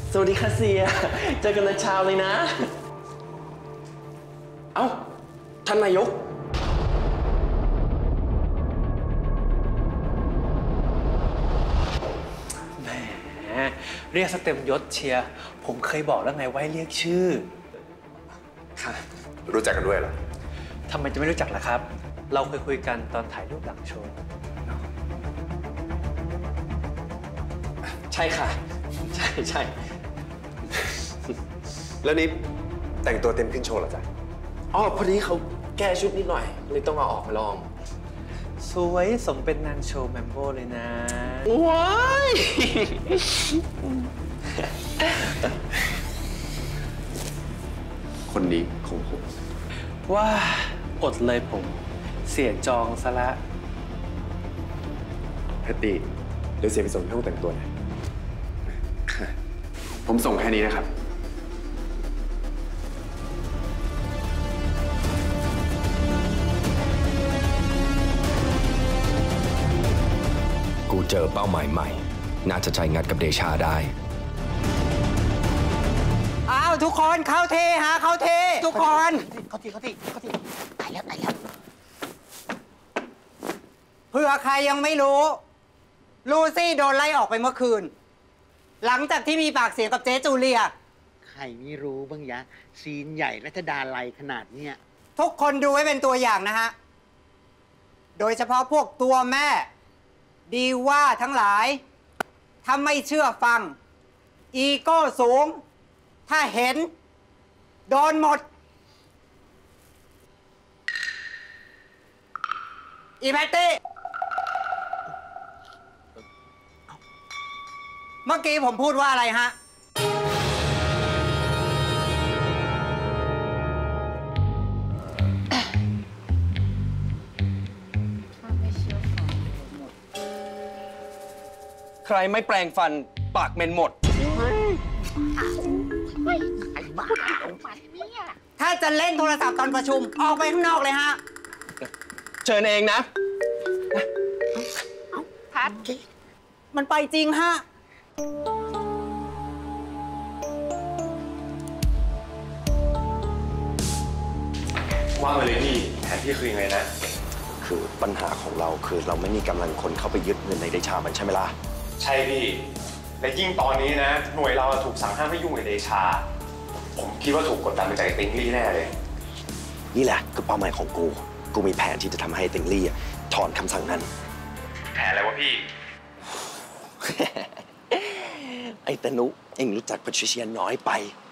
สวัสดีค่ะเสียเจอกันแต่เช้าเลยนะเอ้าท่านนายกแหมเรียกสเต็มยศเชียร์ผมเคยบอกแล้วไงว่าให้เรียกชื่อค่ะรู้จักกันด้วยเหรอทำไมจะไม่รู้จักล่ะครับเราเคยคุยกันตอนถ่ายรูปหลังโชว์ใช่ค่ะใช่แล้วนี่แต่งตัวเต็มขึ้นโชว์เหรอจ๊ะอ๋อพอดีเขาแก้ชุดนิดหน่อยเลยต้องเอาออกมาลองสวยสมเป็นนางโชว์แมมโบเลยนะว้ายคนนี้ของผมว่าอดเลยผมเสียจองซะละแพตตี้เดี๋ยวเสียไปส่งห้องแต่งตัวนะผมส่งแค่นี้นะครับกูเจอเป้าหมายใหม่น่าจะใจงัดกับเดชาได้อ้าวทุกคนเข้าทีฮะเข้าทีทุกคนเข้าทีตายแล้วเผื่อใครยังไม่รู้ลูซี่โดนไล่ออกไปเมื่อคืนหลังจากที่มีปากเสียงกับเจ๊จูเลียใครไม่รู้บ้างยะซีนใหญ่รัชดาลัยขนาดเนี้ยทุกคนดูไว้เป็นตัวอย่างนะฮะโดยเฉพาะพวกตัวแม่ดีว่าทั้งหลายถ้าไม่เชื่อฟังอีโก้สูงถ้าเห็นโดนหมดอีแพตตี้เมื่อกี้ผมพูดว่าอะไรฮะใครไม่แปลงฟันปากเหม็นหมดถ้าจะเล่นโทรศัพท์ตอนประชุมออกไปข้างนอกเลยฮะเชิญเองนะพัดมันไปจริงฮะว่ามาเลยพี่แผนพี่คือยังไงนะคือปัญหาของเราคือเราไม่มีกำลังคนเข้าไปยึดเงินในเดชามันใช่ไหมล่ะใช่พี่และยิ่งตอนนี้นะหน่วยเราถูกสั่งห้ามไม่ยุ่งกับเดชาผมคิดว่าถูกกดดันมาจากติงลี่แน่เลยนี่แหละคือเป้าหมายของกูมีแผนที่จะทำให้ติงลี่ถอนคำสั่งนั้นแผนอะไรวะพี่ไอ้ตนุเอ็งรู้จักแพทริเซียน้อยไป